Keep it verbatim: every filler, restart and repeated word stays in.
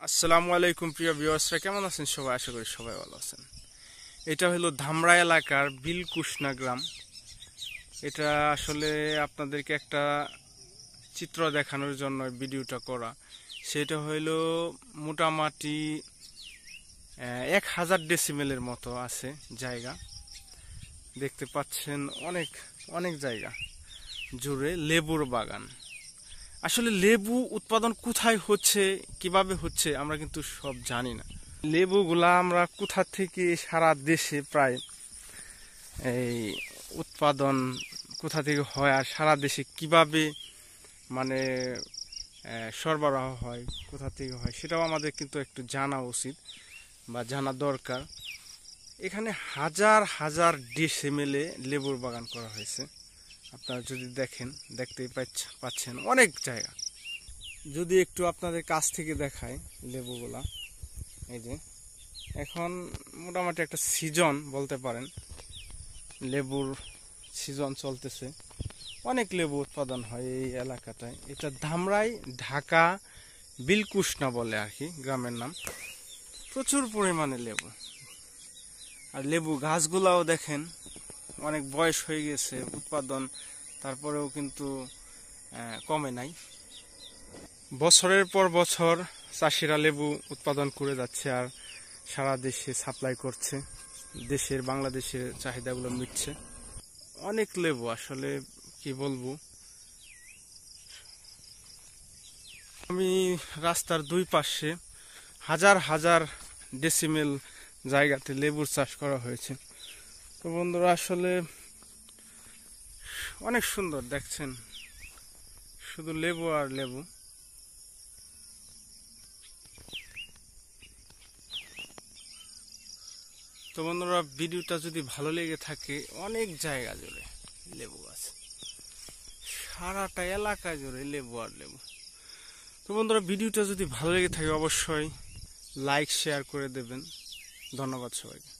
আসসালামু আলাইকুম প্রিয় ভিউয়ার্সরা, কেমন আছেন সবাই? আশা করি সবাই ভালো আছেন। এটা হলো ধামরা এলাকার বিলকুষ্ণা গ্রাম। এটা আসলে আপনাদেরকে একটা চিত্র দেখানোর জন্য ভিডিওটা করা। সেটা হইল মোটামুটি এক হাজার ডেসিমেলের মতো আছে জায়গা। দেখতে পাচ্ছেন অনেক অনেক জায়গা জুড়ে লেবুর বাগান। আসলে লেবু উৎপাদন কোথায় হচ্ছে, কিভাবে হচ্ছে আমরা কিন্তু সব জানি না। লেবুগুলা আমরা কোথা থেকে সারা দেশে প্রায় এই উৎপাদন কোথা থেকে হয় আর সারা দেশে কিভাবে মানে সরবরাহ হয়, কোথা থেকে হয় সেটাও আমাদের কিন্তু একটু জানা উচিত বা জানা দরকার। এখানে হাজার হাজার ডেসিমেলে লেবুর বাগান করা হয়েছে। আপনারা যদি দেখেন, দেখতেই পাচ্ছেন অনেক জায়গা। যদি একটু আপনাদের কাছ থেকে দেখায় লেবুগুলা, এই যে এখন মোটামুটি একটা সিজন বলতে পারেন, লেবুর সিজন চলতেছে। অনেক লেবু উৎপাদন হয় এই এলাকাটায়। এটা ধামরাই ঢাকা বিলকুষ্ণা বলে আর কি গ্রামের নাম। প্রচুর পরিমাণে লেবু, আর লেবু গাছগুলাও দেখেন অনেক বয়স হয়ে গেছে, উৎপাদন তারপরেও কিন্তু কমে নাই। বছরের পর বছর চাষিরা লেবু উৎপাদন করে যাচ্ছে আর সারা দেশে সাপ্লাই করছে, দেশের বাংলাদেশের চাহিদাগুলো মিটছে। অনেক লেবু, আসলে কি বলবো। আমি রাস্তার দুই পাশে হাজার হাজার ডেসিমেল জায়গাতে লেবুর চাষ করা হয়েছে। তো বন্ধুরা, আসলে অনেক সুন্দর, দেখছেন শুধু লেবু আর লেবু। তো বন্ধুরা, ভিডিওটা যদি ভালো লেগে থাকে, অনেক জায়গা জুড়ে লেবু আছে, সারাটা এলাকা জুড়ে লেবু আর লেবু। তো বন্ধুরা, ভিডিওটা যদি ভালো লেগে থাকে অবশ্যই লাইক শেয়ার করে দেবেন। ধন্যবাদ সবাইকে।